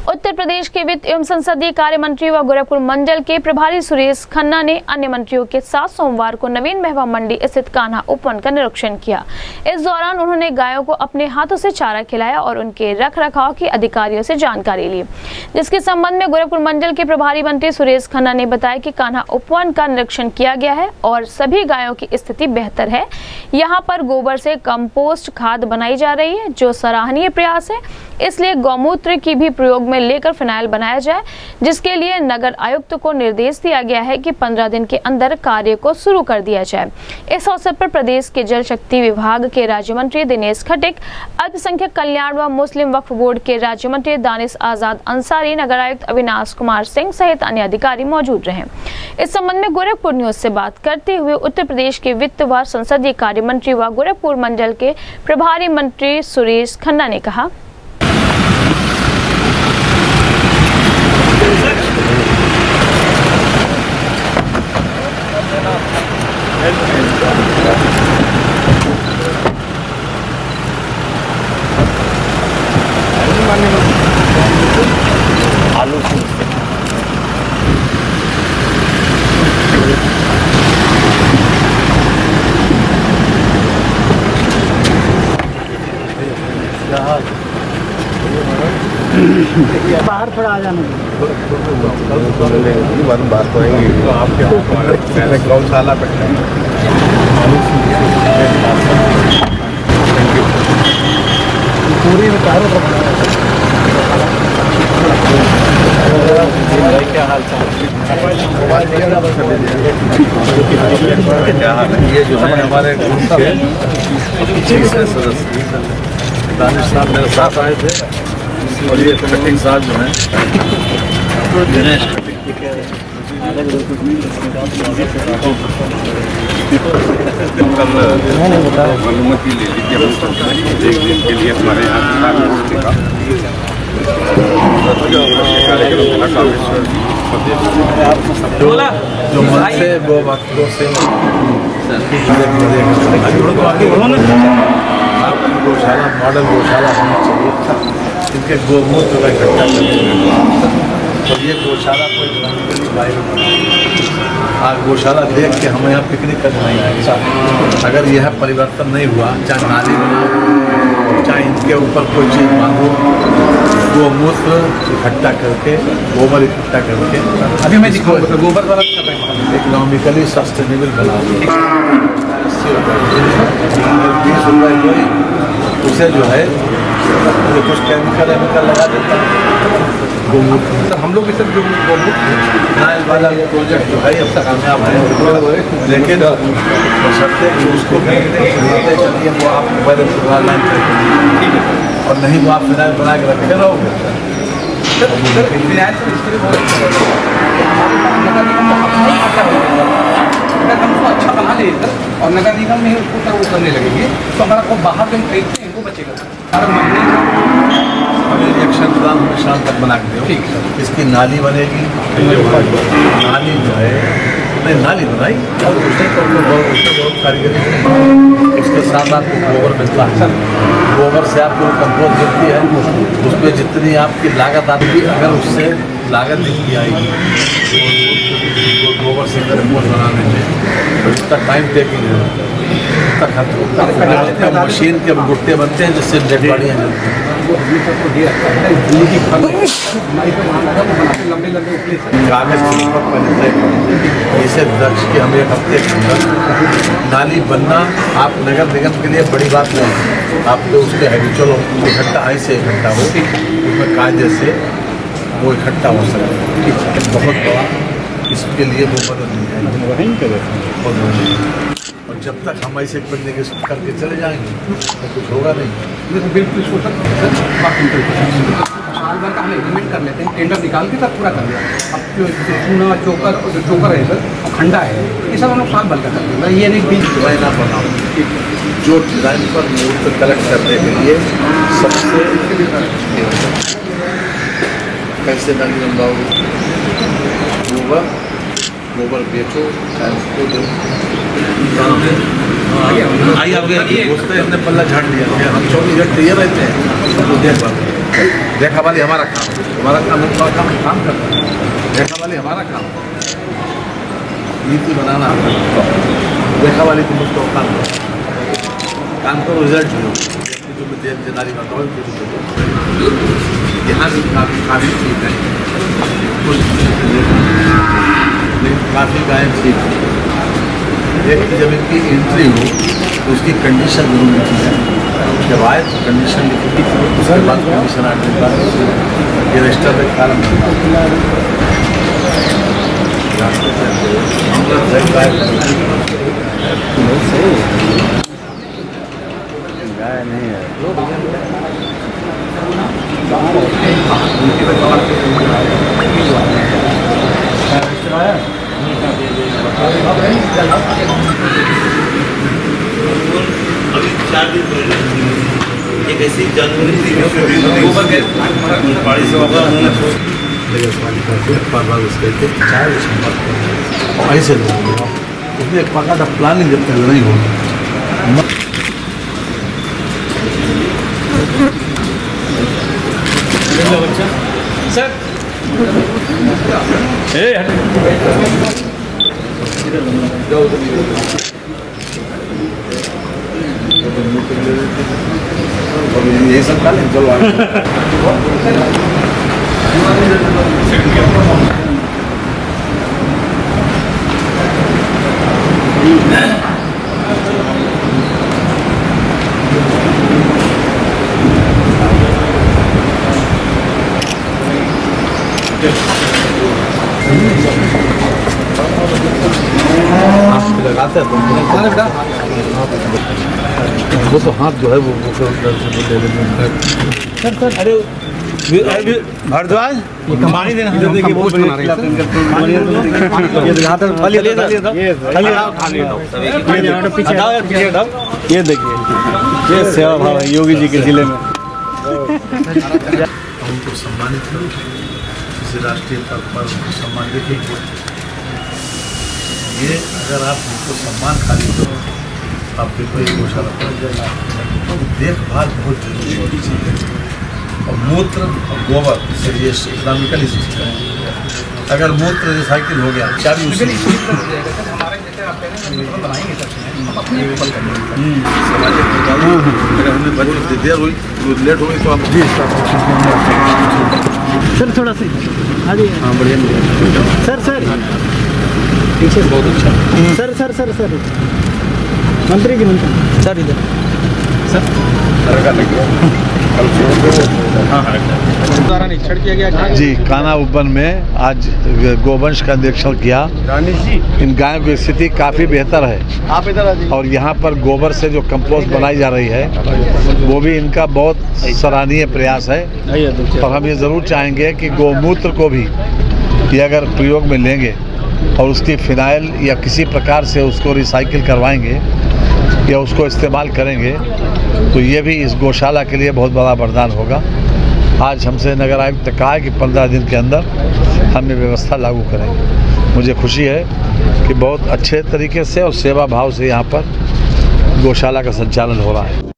उत्तर प्रदेश के वित्त एवं संसदीय कार्य मंत्री व गोरखपुर मंडल के प्रभारी सुरेश खन्ना ने अन्य मंत्रियों के साथ सोमवार को नवीन महवा मंडी स्थित कान्हा उपवन का निरीक्षण किया। इस दौरान उन्होंने गायों को अपने हाथों से चारा खिलाया और उनके रख रखाव की अधिकारियों से जानकारी ली, जिसके संबंध में गोरखपुर मंडल के प्रभारी मंत्री सुरेश खन्ना ने बताया कि कान्हा उपवन का निरीक्षण किया गया है और सभी गायों की स्थिति बेहतर है। यहाँ पर गोबर से कंपोस्ट खाद बनाई जा रही है, जो सराहनीय प्रयास है। इसलिए गौमूत्र की भी प्रयोग में लेकर फिनाइल बनाया जाए, जिसके लिए नगर आयुक्त को निर्देश दिया गया है कि 15 दिन के अंदर कार्य को शुरू कर दिया जाए। इस अवसर पर प्रदेश के जल शक्ति विभाग के राज्य मंत्री दिनेश खटिक, अल्पसंख्यक कल्याण व मुस्लिम वक्फ बोर्ड के राज्य मंत्री दानिश आजाद अंसारी, नगर आयुक्त अविनाश कुमार सिंह सहित अन्य अधिकारी मौजूद रहे। इस संबंध में गोरखपुर न्यूज से बात करते हुए उत्तर प्रदेश के वित्त व संसदीय कार्य मंत्री व गोरखपुर मंडल के प्रभारी मंत्री सुरेश खन्ना ने कहा, आलू बाहर थोड़ा आ जाना बात करेंगे तो आपके गौशाला पे पूरी में क्या हाल क्या हाल है। ये जो है हमारे सदस्य दानिश साहब मेरे साथ आए थे और ये खटिक साहब जो है दिनेश अनुमति ले ली कि एक दिन के लिए हमारे यहाँ जो मन से वो वक्तों से आपकी गौशाला मॉडल गौशाला होनी चाहिए, इनके गोमूत्र का इकट्ठा करते और ये गौशाला कोई गौशाला देख के हमें यहाँ पिकनिक करने नहीं आएगी। अगर यह परिवर्तन नहीं हुआ, चाहे नाली बनाओ, चाहे इनके ऊपर कोई चीज़ बांधो, गोमूत्र इकट्ठा करके, गोबर इकट्ठा करके, अभी मैं गोबर वाला इकोनॉमिकली सस्टेनेबल बनाओ। 20 रुपये कोई उसे जो है कुछ केमिकल लगा देता है गोमूत्र। हम लोग इसे गोमूत्र वाला प्रोजेक्ट जो है अब तक कामयाब है, लेकिन बशर्ते कि उसको चलिए वो आप मोबाइल लाइन करेंगे और नहीं तो आप फिनाइल बना के रखे रहोगे। अगर हम उसको अच्छा बना ले और नगर निगम में उसको सर वो करने लगेंगे तो अगर आपको बाहर में खरीदते हैं वो बचेगा। हमें रिएक्शन प्लान में शाम तक बना के दो। ठीक है, इसकी नाली बनेगी, नाली जो है नहीं नाली बनाई और उससे बहुत कारीगरी करेंगे। उसके साथ आपको गोबर मिलता है, गोबर से आपको कंपोस्ट मिलती है, उसमें जितनी आपकी लागत आती है अगर उससे लागत जितनी आएगी गोबर से कंपोस्ट बनाने में तो इसका टाइम टेकिंग है, उसका खर्च होता है। मशीन के गुट्टे बनते हैं जिससे डेड बॉडियाँ जलती हैं। कागज इसे दक्ष के हम एक हफ्ते के अंदर नाली बनना आप नगर निगम के लिए बड़ी बात नहीं है। आप तो उसके हैबिचुअल इकट्ठा ऐसे इकट्ठा हो उसमें कायदे से वो इकट्ठा हो सके, बहुत बड़ा इसके लिए वो मदद नहीं है। और जब तक हम ऐसे बंदे के करके चले जाएंगे तो कुछ होगा नहीं। बिल्कुल साल भर का हम एग्रीमेंट कर लेते हैं, टेंडर निकाल के तब पूरा कर लिया। अब जो चोकर है सर और खंडा है, ये सब हम लोग साल भर का कर देंगे। ये नहीं बीच डिज़ाइन आप बनाओ, जो डिज़ाइन पर मूर्त कलेक्ट करने के लिए सबसे कैसे नाली बनवाओगे, गोबर बेचो उसको दो। आइए हमने पल्ला झाड़ दिया, हम 24 घंटे ये रहते हैं। देखा वाली हमारा काम है, हमारा काम काम करता है। देखा वाली हमारा काम है, नीति बनाना, देखा वाली तुम उसको काम करो, रिजल्ट लो। जो जिम्मेदारी बताओ यहाँ से काफ़ी ठीक है, काफ़ी गायब ठीक है। एक जब इनकी एंट्री हो तो उसकी कंडीशन जरूर लिखी है, जब आए तो कंडीशन लिखी थी, उसके बाद कंडीशन आने के बाद ये रजिस्टर में कारण नहीं है। अभी 4 दिन पहले एक ऐसी जानकारी थी पानी से होगा ऐसे उसमें एक पका प्लानिंग जब तक नहीं होगी सर यही सब खा लें, चलो लगाते हैं वो तो हाथ जो है वो सर अरे भारद्वाज पानी देना, ये देखिए ये सेवा भाव है योगी जी के जिले में। उनको सम्मानित करो, किसी राष्ट्रीय पद पर उनको सम्मान देखिए। ये अगर आप उनको सम्मान खाली करो, आप देखो ये गौशाला पड़ जाएगा। देखभाल बहुत जरूरी है और मूत्र और गोबर से ये इकोनॉमिकली सिस्टम है। अगर मूत्र रिसाइकिल हो गया चाबी उसी अगर हमने बजट देर हुई लेट हो गई तो आप सर थोड़ा सा हाँ बढ़िया सर पीछे बहुत अच्छा सर मंत्री जी सर इधर सर द्वारा निरीक्षण किया गया जी। कान्हा उपवन में आज गोवंश का निरीक्षण किया। इन गायों की स्थिति काफ़ी बेहतर है आप इधर और यहाँ पर गोबर से जो कंपोस्ट बनाई जा रही है वो भी इनका बहुत सराहनीय प्रयास है। और हम ये ज़रूर चाहेंगे कि गौमूत्र को भी ये अगर प्रयोग में लेंगे और उसकी फिनाइल या किसी प्रकार से उसको रिसाइकिल करवाएंगे या उसको इस्तेमाल करेंगे तो ये भी इस गौशाला के लिए बहुत बड़ा वरदान होगा। आज हमसे नगर आयुक्त ने कहा है कि 15 दिन के अंदर हम ये व्यवस्था लागू करेंगे। मुझे खुशी है कि बहुत अच्छे तरीके से और सेवा भाव से यहाँ पर गौशाला का संचालन हो रहा है।